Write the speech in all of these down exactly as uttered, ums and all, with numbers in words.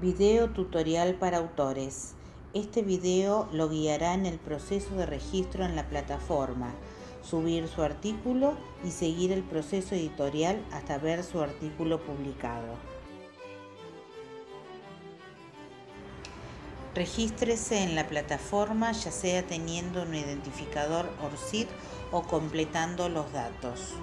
Video tutorial para autores. Este video lo guiará en el proceso de registro en la plataforma, subir su artículo y seguir el proceso editorial hasta ver su artículo publicado. Regístrese en la plataforma, ya sea teniendo un identificador ORCID o completando los datos.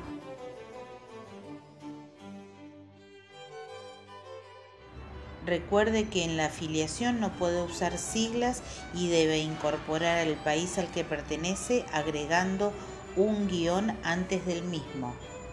Recuerde que en la afiliación no puede usar siglas y debe incorporar al país al que pertenece agregando un guión antes del mismo.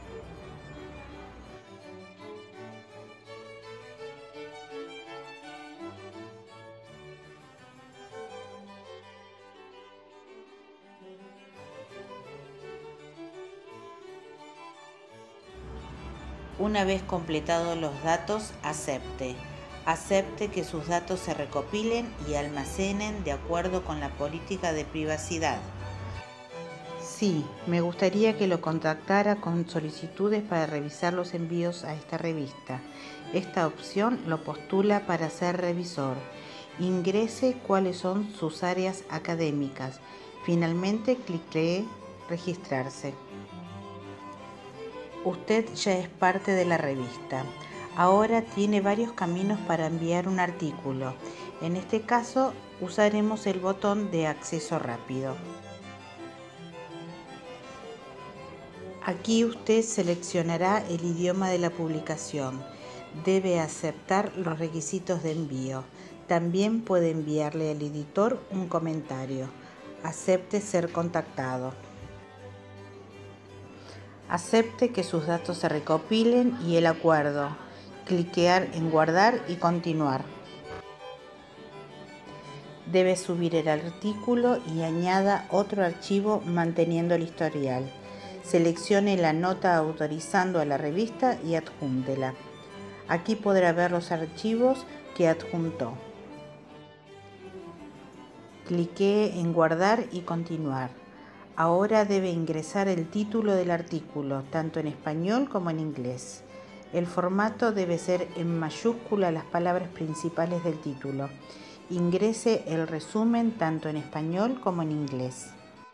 Una vez completados los datos, acepte. Acepte que sus datos se recopilen y almacenen de acuerdo con la política de privacidad. Sí, me gustaría que lo contactara con solicitudes para revisar los envíos a esta revista. Esta opción lo postula para ser revisor. Ingrese cuáles son sus áreas académicas. Finalmente, clique registrarse. Usted ya es parte de la revista. Ahora tiene varios caminos para enviar un artículo. En este caso, usaremos el botón de acceso rápido. Aquí usted seleccionará el idioma de la publicación. Debe aceptar los requisitos de envío. También puede enviarle al editor un comentario. Acepte ser contactado. Acepte que sus datos se recopilen y el acuerdo. Cliquear en guardar y continuar. Debe subir el artículo y añada otro archivo manteniendo el historial. Seleccione la nota autorizando a la revista y adjúntela. Aquí podrá ver los archivos que adjuntó. Clique en guardar y continuar. Ahora debe ingresar el título del artículo, tanto en español como en inglés. El formato debe ser en mayúscula las palabras principales del título. Ingrese el resumen tanto en español como en inglés.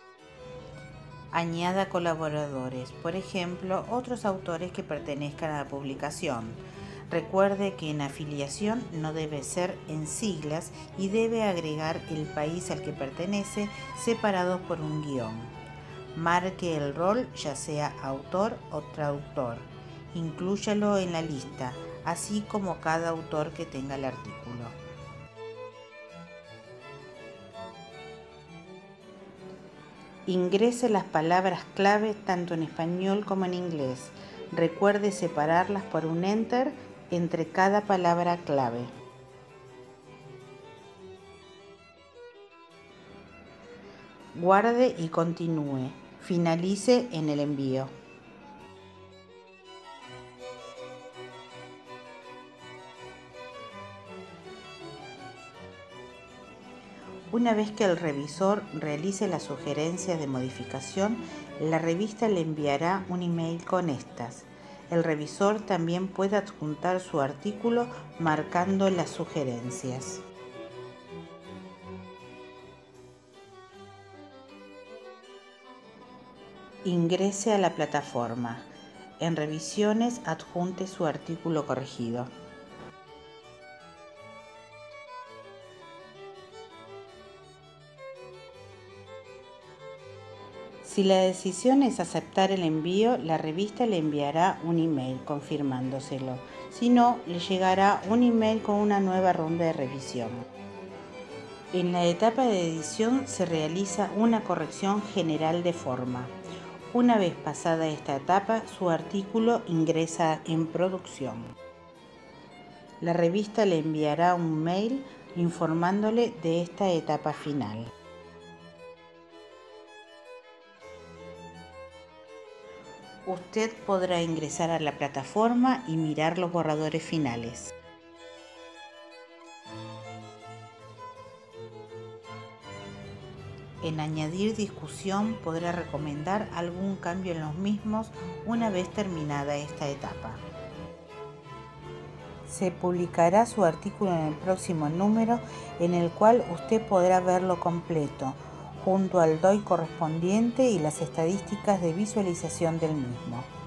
Añada colaboradores, por ejemplo, otros autores que pertenezcan a la publicación. Recuerde que en afiliación no debe ser en siglas y debe agregar el país al que pertenece separados por un guión. Marque el rol, ya sea autor o traductor. Inclúyalo en la lista, así como cada autor que tenga el artículo. Ingrese las palabras clave tanto en español como en inglés. Recuerde separarlas por un enter entre cada palabra clave. Guarde y continúe. Finalice en el envío. Una vez que el revisor realice las sugerencias de modificación, la revista le enviará un email con estas. El revisor también puede adjuntar su artículo marcando las sugerencias. Ingrese a la plataforma. En revisiones, adjunte su artículo corregido. Si la decisión es aceptar el envío, la revista le enviará un email confirmándoselo. Si no, le llegará un email con una nueva ronda de revisión. En la etapa de edición se realiza una corrección general de forma. Una vez pasada esta etapa, su artículo ingresa en producción. La revista le enviará un mail informándole de esta etapa final. Usted podrá ingresar a la plataforma y mirar los borradores finales. En añadir discusión podrá recomendar algún cambio en los mismos una vez terminada esta etapa. se publicará su artículo en el próximo número, en el cual usted podrá verlo completo, junto al D O I correspondiente y las estadísticas de visualización del mismo.